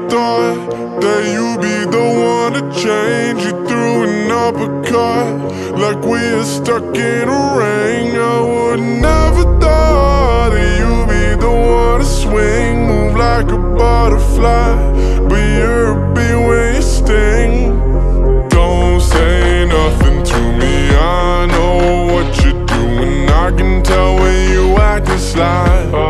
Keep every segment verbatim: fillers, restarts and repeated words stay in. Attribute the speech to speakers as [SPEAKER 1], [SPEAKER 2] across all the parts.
[SPEAKER 1] thought that you'd be the one to change. You threw an uppercut like we were stuck in a ring. I would never thought that you'd be the one to swing, move like a butterfly, but you're a bee when you sting. Don't say nothing to me, I know what you're doing. I can tell when you acting sly.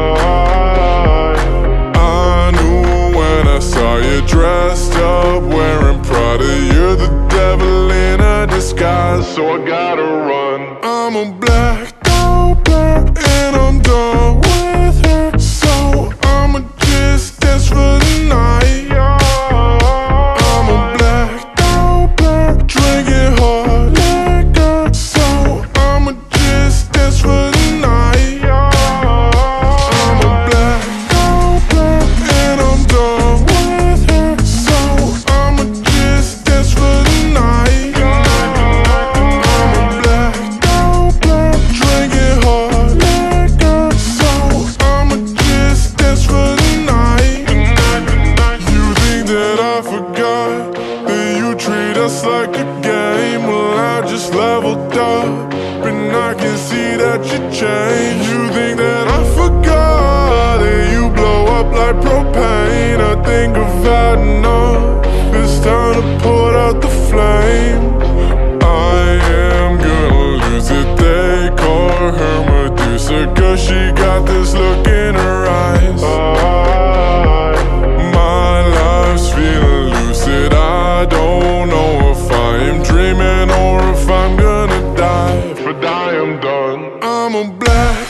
[SPEAKER 1] I knew when I saw you dressed up wearing Prada. You're the devil in a disguise, so I gotta run. I'm a blacked out black and I'm done with her, so I'ma just dance for the night. I'm a blacked out black, drinking hard liquor, so I'ma just dance for the night. I'm a blacked out black and I'm done with her, so I'ma just dance for the night. I'm a blacked out black, drinking hard liquor, so I'ma just dance for the night. You think that I forgot that you treat us like a game? Well, I just leveled up and I can see that you changed. You think that I forgot that you blow up like propane? I think I've had enough, it's time to put out the flame. I am gonna lose it, they call her Medusa, cause she got this look in her eyes. My life's feeling lucid, I don't know if I am dreaming or if I'm gonna die, but I am done. I'm a black